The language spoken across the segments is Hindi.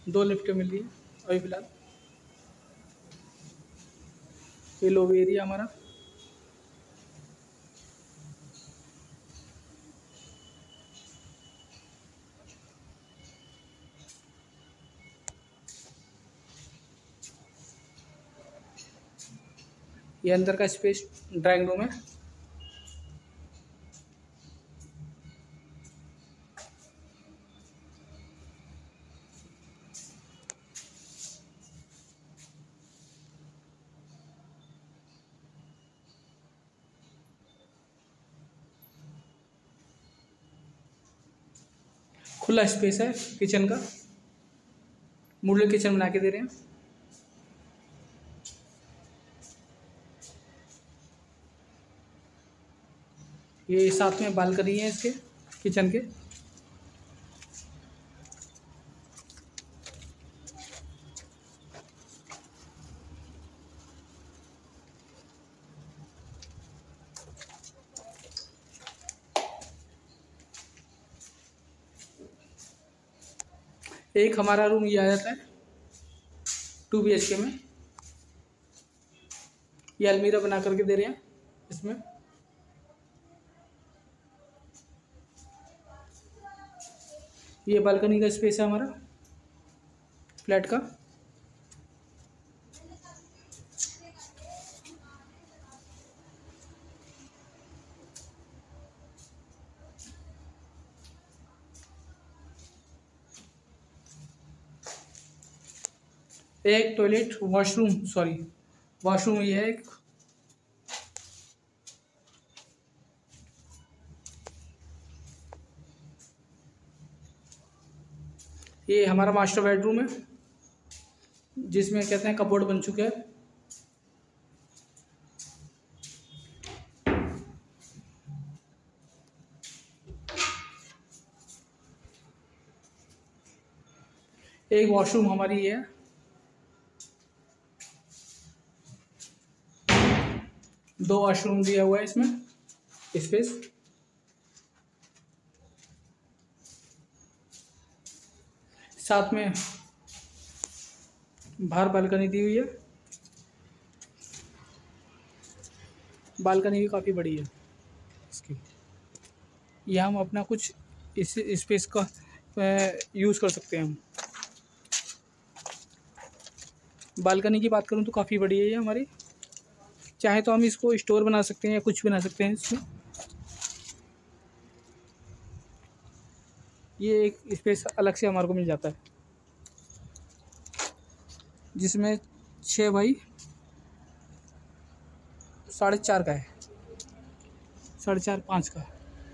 2 लिफ्ट मिल रही है अभी फ़िलहाल। ये लॉबी एरिया हमारा। ये अंदर का स्पेस ड्राइंग रूम है। खुला स्पेस है किचन का, मॉड्यूलर किचन बना के दे रहे हैं। ये साथ में बालकनी है इसके किचन के। एक हमारा रूम ये आ जाता है 2 BHK में। ये अलमीरा बना करके दे रहे हैं इसमें। ये बालकनी का स्पेस है हमारा फ्लैट का। एक टॉयलेट वॉशरूम ये है एक। ये हमारा मास्टर बेडरूम है जिसमें कहते हैं कपबोर्ड बन चुके हैं। एक वॉशरूम हमारी ये है। 2 वॉशरूम दिया हुआ है इसमें स्पेस। साथ में बाहर बालकनी दी हुई है। बालकनी भी काफ़ी बड़ी है इसकी। यहाँ हम अपना कुछ इस स्पेस का यूज़ कर सकते हैं हम। बालकनी की बात करूँ तो काफ़ी बड़ी है ये हमारी। चाहे तो हम इसको स्टोर बना सकते हैं या कुछ बना सकते हैं इसमें। ये एक स्पेस अलग से हमारे को मिल जाता है जिसमें 6 बाई 4.5 का है, 4.5-5 का।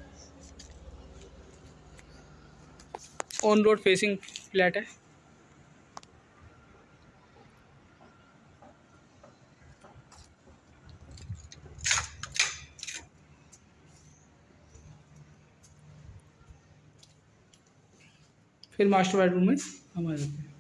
ऑन रोड फेसिंग फ्लैट है। फिर मास्टर बेडरूम में हम आ जाते हैं।